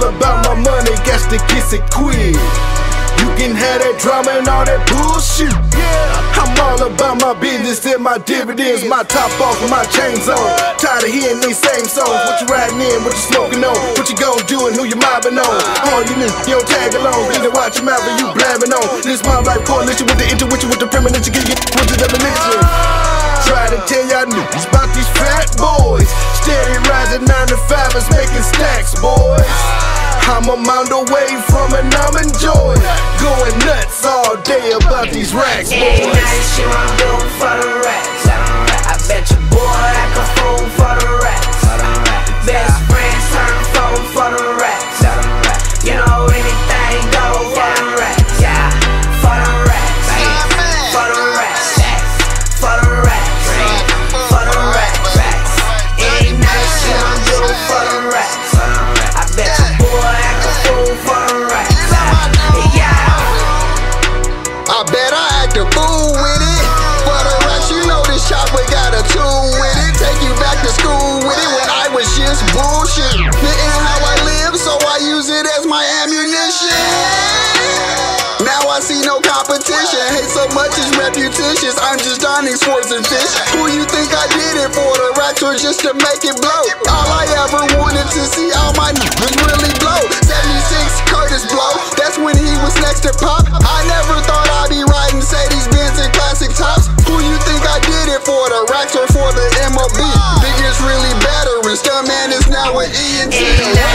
about my money, got to kiss it quick. You can have that drama and all that bullshit. I'm all about my business and my dividends, my top off and my chains on. Tired of hearing these same songs. What you riding in, what you smoking on, what you gon' do and who you mobbing on. All you niggas, you don't tag along, either watch your mouth or you blabbing on. This my life coalition with the intuition, with the premonition, get you with the definition. Try to tell y'all niggas about these fat boys, steady rising 9 to 5 is making stacks, boys. I'm a mile away from an almond joy, going nuts all day about these racks, boys. Ain't nice shit I'm doing for the racks. I bet your boy I can fool for the racks. Best friends turn fool for the racks. You know anything go for the racks. Yeah, for the racks. For the racks. For the racks. For the racks. Ain't nice shit I'm doing for the racks. I bet your boy I can fool for the racks. I bet I act a fool with it. For the racks, you know this chopper got a tool with it. Take you back to school with it when I was just bullshit. Didn't how I live, so I use it as my ammunition. Now I see no competition. Hate so much is reputitious. I'm just donning sports and fish. Who you think I did it for? The racks or just to make it blow? All I ever wanted to see all my niggas really blow. 76 Curtis Blow, that's when he was next to Pop. I never thought I'd be riding Mercedes Benz and classic tops. Who you think I did it for? The racks or for the MLB? Biggest really better, and Stuntman is now with E&T.